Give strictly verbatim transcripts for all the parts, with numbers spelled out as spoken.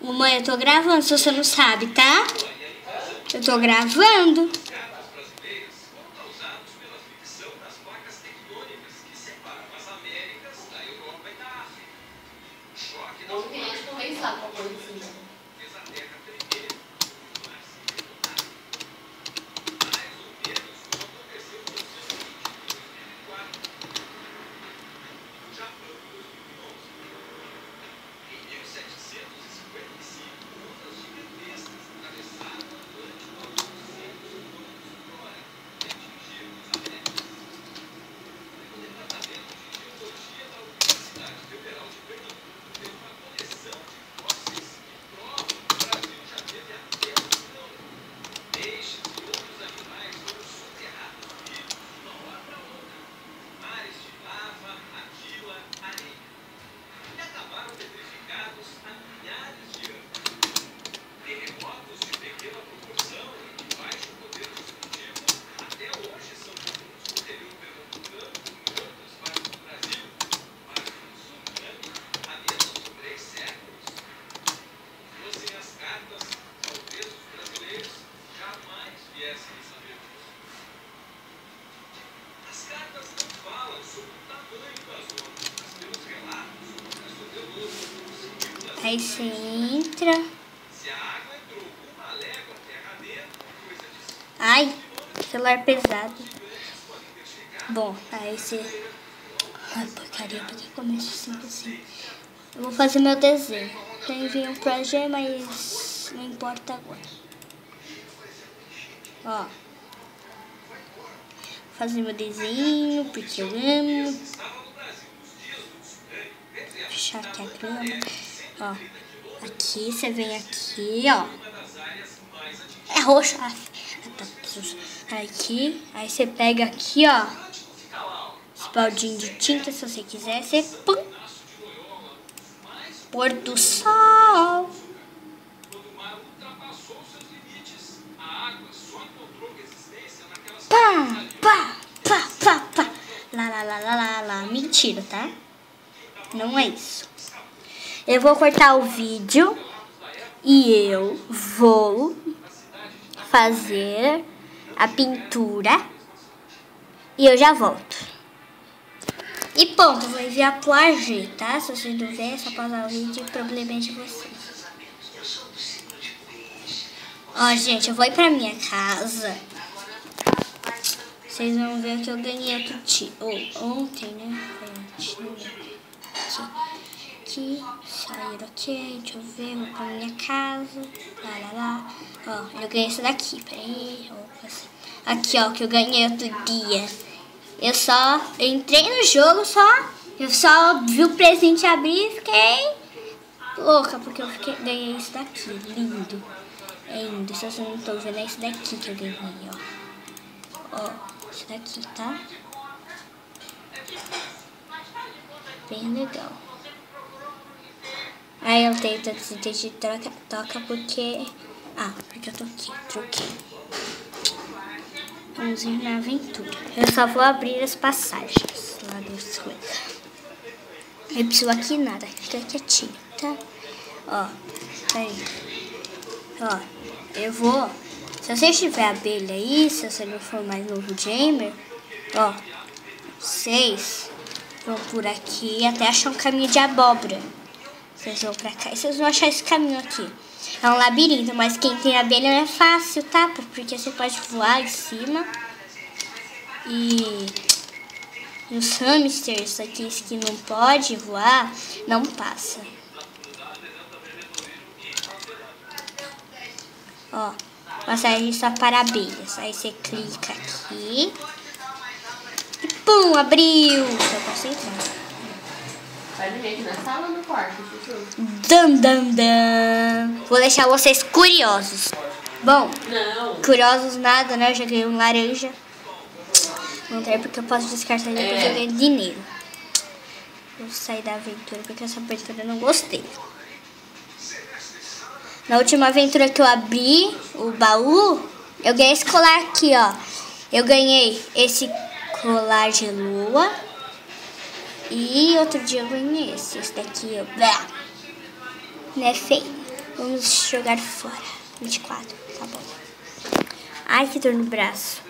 Mamãe, eu tô gravando, se você não sabe, tá? Eu tô gravando. Aí você entra. Ai, celular pesado. Bom, aí você... Ai, porcaria, por que começa sempre assim? Eu vou fazer meu desenho. Tem vinho pra G, mas não importa agora. Ó. Vou fazer meu desenho, porque eu amo. Vou fechar aqui a câmera. Ó, aqui, você vem aqui, ó. É roxo. Aqui, aí você pega aqui, ó. Esse baldinho de tinta, se você quiser, você pum. Pôr do sol. Pá, pá, pá, pá, pá. Lá, lá, lá, lá, lá, lá. Mentira, tá? Não é isso. Eu vou cortar o vídeo e eu vou fazer a pintura e eu já volto. E ponto, vou enviar pro A G, tá? Se vocês não verem, é só pausar o vídeo, o problema é de vocês. Ó, gente, eu vou ir pra minha casa. Vocês vão ver que eu ganhei outro dia. Ou ontem, né? Foi ontem. Aqui, sair ok, deixa eu ver, vou pra minha casa, lá, lá, lá. Ó, eu ganhei esse daqui, peraí, aqui, ó, que eu ganhei outro dia. Eu só eu entrei no jogo, só, eu só vi o presente abrir e fiquei louca, porque eu fiquei, ganhei esse daqui, lindo. É lindo, se vocês não estão vendo, é esse daqui que eu ganhei, ó. Ó, esse daqui, tá? Bem legal. Aí eu tenho tanto de troca, toca porque... Ah, porque eu tô aqui, troquei. Vamos ir na aventura. Eu só vou abrir as passagens lá das coisas. Eu preciso aqui nada, fica quietinho, tá? Ó, peraí. Ó, eu vou... Se você tiver abelha aí, se você não for mais novo gamer, ó, vocês vão por aqui até achar um caminho de abóbora. Vocês vão pra cá e vocês vão achar esse caminho aqui. É um labirinto, mas quem tem abelha não é fácil, tá? Porque você pode voar em cima. E os hamsters aqui que não pode voar, não passa. Ó, passagem só para abelhas. Aí você clica aqui. E pum, abriu. Eu posso entrar. Vai dormir aqui na sala ou no quarto, Chuchu? Dam, dam, dam. Vou deixar vocês curiosos. Bom, não. Curiosos nada, né? Eu já ganhei um laranja. Não tem porque eu posso descartar e depois é. eu ganho dinheiro. Vou sair da aventura porque essa aventura eu não gostei. Na última aventura que eu abri o baú, eu ganhei esse colar aqui, ó. Eu ganhei esse colar de lua. E outro dia eu ganhei esse. Esse daqui, ó. Não é feio. Vamos jogar fora. vinte e quatro, tá bom. Ai, que dor no braço.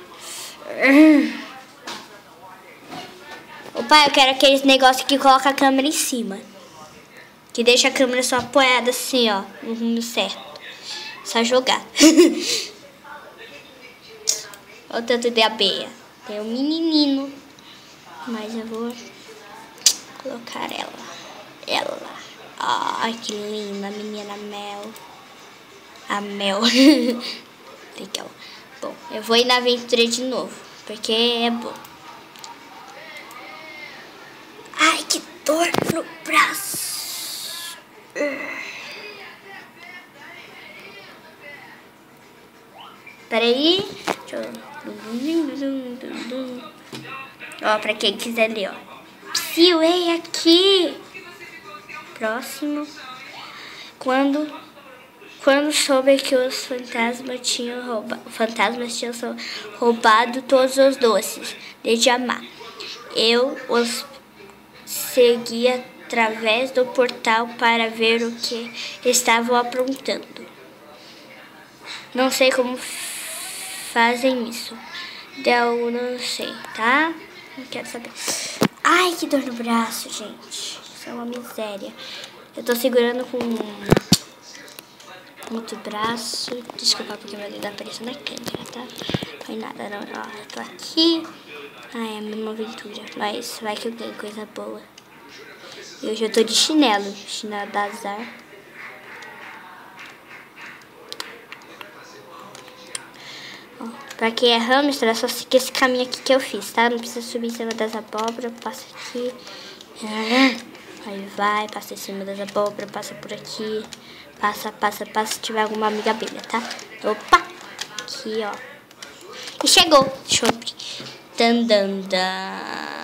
Opa, eu quero aqueles negócios que coloca a câmera em cima. Que deixa a câmera só apoiada assim, ó. No rumo certo. Só jogar. Olha o tanto de abelha. Tem um menininho. Mas eu vou colocar ela. Ela. Ai, que linda, a menina Mel. A Mel. Legal. Bom, eu vou ir na aventura de novo. Porque é bom. Ai, que dor no braço. Peraí. Deixa eu... Ó, pra quem quiser ler, ó. Psiuei aqui. Próximo. Quando, quando soube que os fantasmas tinham roubado, fantasmas tinham roubado todos os doces de Jamar, eu os segui através do portal para ver o que estavam aprontando. Não sei como fazem isso. Eu não sei, tá? Não quero saber. Ai, que dor no braço, gente. Isso é uma miséria. Eu tô segurando com outro braço. Desculpa porque meu dedo apareceu na câmera, tá? Não foi nada, não. Ó, eu tô aqui. Ai, é a mesma aventura. Mas vai que eu ganho coisa boa. E hoje eu tô de chinelo. Chinelo da azar. Ó, pra quem é hamster, é só seguir esse caminho aqui que eu fiz, tá? Não precisa subir em cima das abóboras. Passa aqui. Aí vai, passa em cima das abóboras, passa por aqui. Passa, passa, passa, se tiver alguma amiga abelha, tá? Opa! Aqui, ó. E chegou. Deixa eu abrir. Dan, dan, dan.